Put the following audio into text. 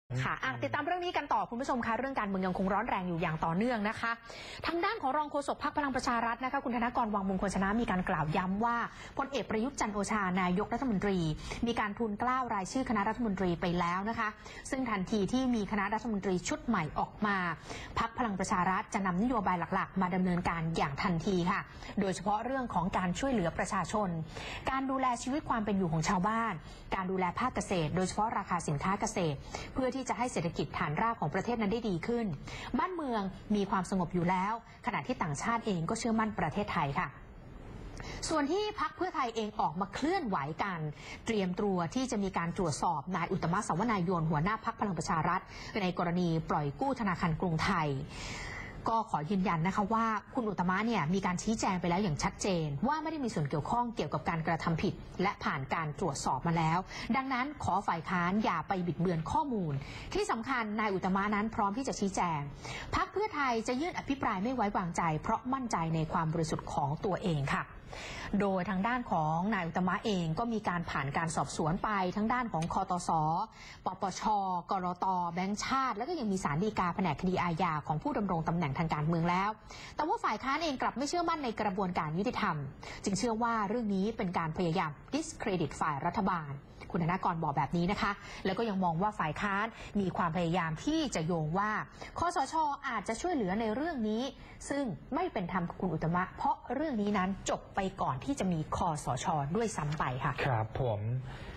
ค่ะติดตามเรื่องนี้กันต่อคุณผู้ชมคะเรื่องการเมืองยังคงร้อนแรงอยู่อย่างต่อเนื่องนะคะทางด้านของรองโฆษกพรรคพลังประชารัฐนะคะคุณธนกร วังมงคลชนะมีการกล่าวย้ำว่าพลเอกประยุทธ์จันทร์โอชานายกรัฐมนตรีมีการทูลเกล้ารายชื่อคณะรัฐมนตรีไปแล้วนะคะซึ่งทันทีที่มีคณะรัฐมนตรีชุดใหม่ออกมาพรรคพลังประชารัฐจะนำนโยบายหลักๆมาดำเนินการอย่างทันทีค่ะโดยเฉพาะเรื่องของการช่วยเหลือประชาชนการดูแลชีวิตความเป็นอยู่ของชาวบ้านการดูแลภาคเกษตรโดยเฉพาะราคาสินค้าเกษตรเพื่อที่จะให้เศรษฐกิจฐานรากของประเทศนั้นได้ดีขึ้นบ้านเมืองมีความสงบอยู่แล้วขณะที่ต่างชาติเองก็เชื่อมั่นประเทศไทยค่ะส่วนที่พรรคเพื่อไทยเองออกมาเคลื่อนไหวกันเตรียมตัวที่จะมีการตรวจสอบนายอุตตมะ สาวนายนหัวหน้าพรรคพลังประชารัฐในกรณีปล่อยกู้ธนาคารกรุงไทยก็ขอยืนยันนะคะว่าคุณอุตตมะเนี่ยมีการชี้แจงไปแล้วอย่างชัดเจนว่าไม่ได้มีส่วนเกี่ยวข้องเกี่ยวกับการกระทำผิดและผ่านการตรวจสอบมาแล้วดังนั้นขอฝ่ายค้านอย่าไปบิดเบือนข้อมูลที่สำคัญนายอุตตมะนั้นพร้อมที่จะชี้แจงพรรคเพื่อไทยจะยื่นอภิปรายไม่ไว้วางใจเพราะมั่นใจในความบริสุทธิ์ของตัวเองค่ะโดยทางด้านของนายอุตตมะเองก็มีการผ่านการสอบสวนไปทั้งด้านของคตส.ปปช.กลต.แบงก์ชาติและก็ยังมีศาลฎีกาแผนกคดีอาญาของผู้ดำรงตำแหน่งทางการเมืองแล้วแต่ว่าฝ่ายค้านเองกลับไม่เชื่อมั่นในกระบวนการยุติธรรมจึงเชื่อว่าเรื่องนี้เป็นการพยายาม discredit ฝ่ายรัฐบาลคุณธนกรบอกแบบนี้นะคะแล้วก็ยังมองว่าฝ่ายค้านมีความพยายามที่จะโยงว่าคสช.อาจจะช่วยเหลือในเรื่องนี้ซึ่งไม่เป็นธรรมกับคุณอุตตมะเพราะเรื่องนี้นั้นจบไปก่อนที่จะมีคสช.ด้วยซ้ำไปค่ะครับผม